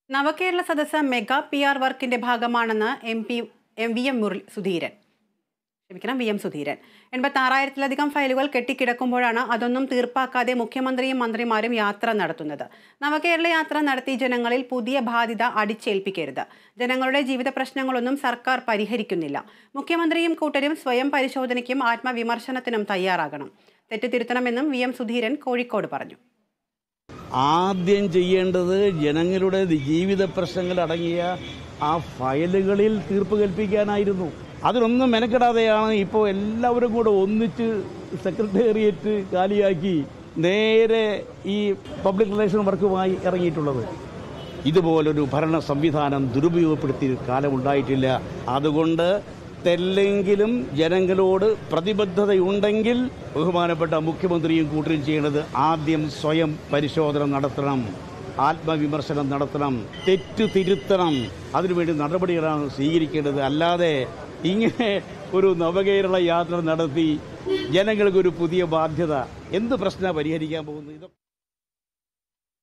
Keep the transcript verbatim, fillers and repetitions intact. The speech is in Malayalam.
നവകേരള സദസ്സ് മെഗാ പി ആർ വർക്കിന്റെ ഭാഗമാണെന്ന് M P M V M Murali Sudheeran ക്ഷമിക്കണം വി എം സുധീരൻ എൺപത്തി ആറായിരത്തിലധികം ഫയലുകൾ കെട്ടിക്കിടക്കുമ്പോഴാണ് അതൊന്നും തീർപ്പാക്കാതെ മുഖ്യമന്ത്രിയും മന്ത്രിമാരും യാത്ര നടത്തുന്നത്. നവകേരള യാത്ര നടത്തി ജനങ്ങളിൽ പുതിയ ബാധ്യത അടിച്ചേൽപ്പിക്കരുത്. ജനങ്ങളുടെ ജീവിത പ്രശ്നങ്ങളൊന്നും സർക്കാർ പരിഹരിക്കുന്നില്ല. മുഖ്യമന്ത്രിയും കൂട്ടരും സ്വയം പരിശോധനയ്ക്കും ആത്മവിമർശനത്തിനും തയ്യാറാകണം. തെറ്റ് തിരുത്തണമെന്നും വി എം സുധീരൻ കോഴിക്കോട് പറഞ്ഞു. ആദ്യം ചെയ്യേണ്ടത് ജനങ്ങളുടെ ജീവിത പ്രശ്നങ്ങൾ അടങ്ങിയ ആ ഫയലുകളിൽ തീർപ്പ് കൽപ്പിക്കാനായിരുന്നു. അതിനൊന്നും മെനക്കെടാതെയാണ് ഇപ്പോൾ എല്ലാവരും കൂടെ ഒന്നിച്ച് സെക്രട്ടേറിയറ്റ് കാലിയാക്കി നേരെ ഈ പബ്ലിക് റിലേഷൻ വർക്കുമായി ഇറങ്ങിയിട്ടുള്ളത്. ഇതുപോലൊരു ഭരണ സംവിധാനം ദുരുപയോഗപ്പെടുത്തിയ കാലമുണ്ടായിട്ടില്ല. അതുകൊണ്ട് തെല്ലെങ്കിലും ജനങ്ങളോട് പ്രതിബദ്ധതയുണ്ടെങ്കിൽ ബഹുമാനപ്പെട്ട മുഖ്യമന്ത്രിയും കൂട്ടരും ചെയ്യേണ്ടത് ആദ്യം സ്വയം പരിശോധന നടത്തണം, ആത്മവിമർശനം നടത്തണം, തെറ്റു തിരുത്തണം. അതിനുവേണ്ടി നടപടികളാണ് സ്വീകരിക്കേണ്ടത്. അല്ലാതെ ഇങ്ങനെ ഒരു നവകേരള യാത്ര നടത്തി ജനങ്ങൾക്കൊരു പുതിയ ബാധ്യത എന്ത് പ്രശ്നമാണ് പരിഹരിക്കാൻ പോകുന്നത്?